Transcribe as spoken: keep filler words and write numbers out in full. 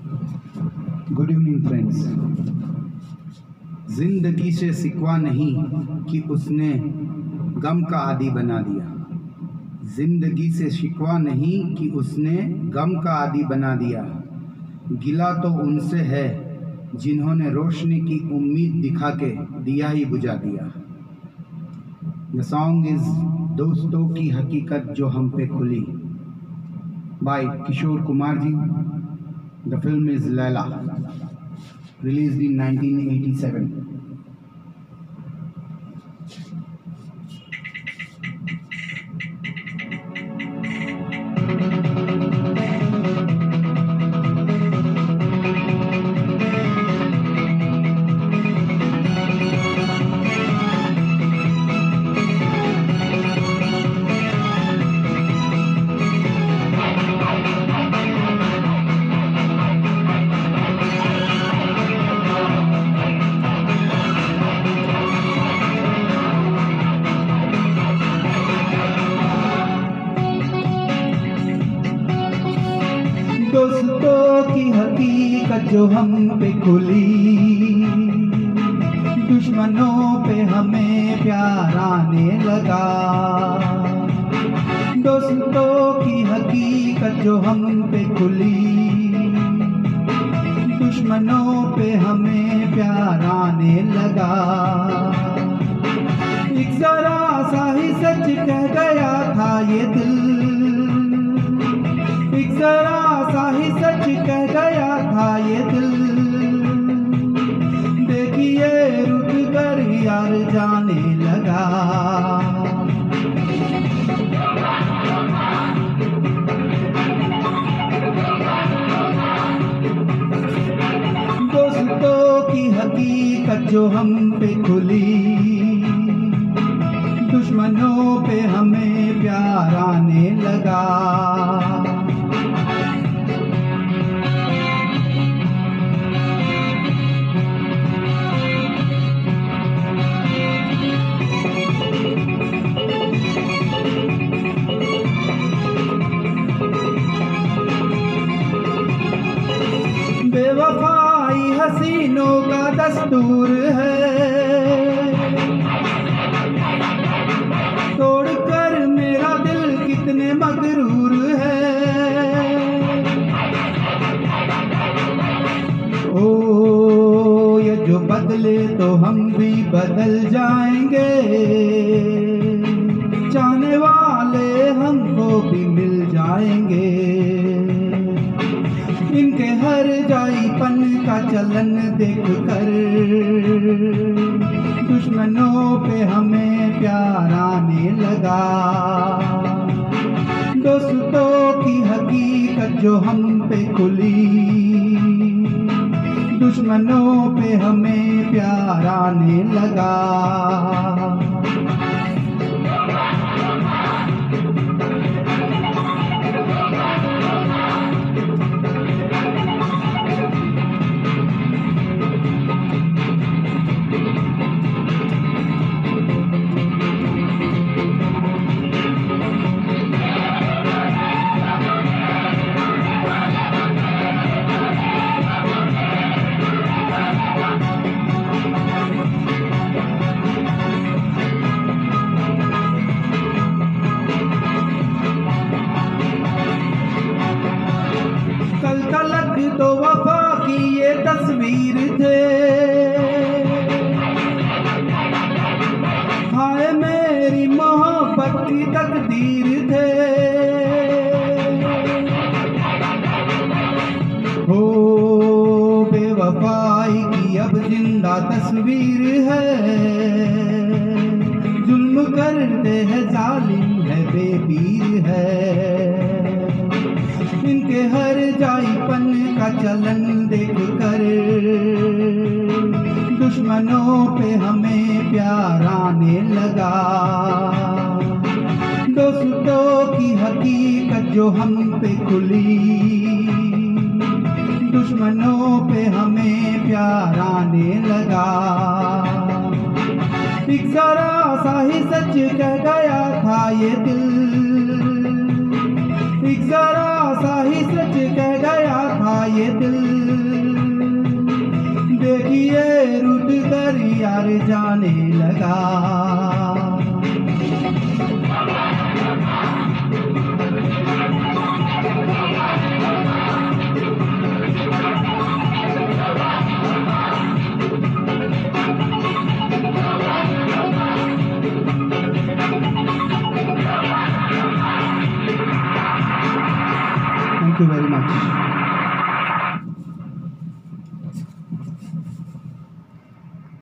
Good evening friends. जिंदगी से सिकवा नहीं कि उसने गम का आदी बना दिया। जिंदगी से शिकवा नहीं कि उसने गम का आदी बना दिया। गिला तो उनसे है जिन्होंने रोशनी की उम्मीद दिखा के दिया ही बुझा दिया। द सॉन्ग इज दोस्तों की हकीकत जो हम पे खुली by Kishore Kumar ji. The film is Laila, released in nineteen eighty-seven. दोस्तों की हकीकत जो हम पे खुली, दुश्मनों पे हमें प्यार आने लगा। दोस्तों की हकीकत जो हम पे खुली, दुश्मनों पे हमें प्यार आने लगा। एक जरा सा ही सच कह गया था ये दिल, एक जरा सा ही सच कह गया था ये दिल। देखिए रुक कर यार जाने लगा। दोस्तों की हकीकत जो हम पे खुली, दुश्मनों पे हमें प्यार आने लगा। बेवफाई हसीनों का दस्तूर है, तोड़कर मेरा दिल कितने मगरूर है। ओ ये जो बदले तो हम भी बदल जाएंगे, चाहने वाले हमको भी मिल जाएंगे। इनके हर जाईपन का चलन देख कर दुश्मनों पे हमें प्यार आने लगा। दोस्तों की हकीकत जो हम पे खुली, दुश्मनों पे हमें प्यार आने लगा। कल तलक तो वफा की ये तस्वीर थे, हाय मेरी मोहब्बत की तकदीर थे। हो बेवफाई की अब जिंदा तस्वीर है, जुल्म करते हैं जालिम है बेपीर है। इनके हर जाईपन का चलन देख कर दुश्मनों पे हमें प्यार आने लगा। दोस्तों की हकीकत जो हम पे खुली, दुश्मनों पे हमें प्यार आने लगा। एक जरा सा ही सच कह गया था ये दिल, एक जरा सा ही सच कह गया था ये दिल। प्यार जाने लगा। Thank you very much.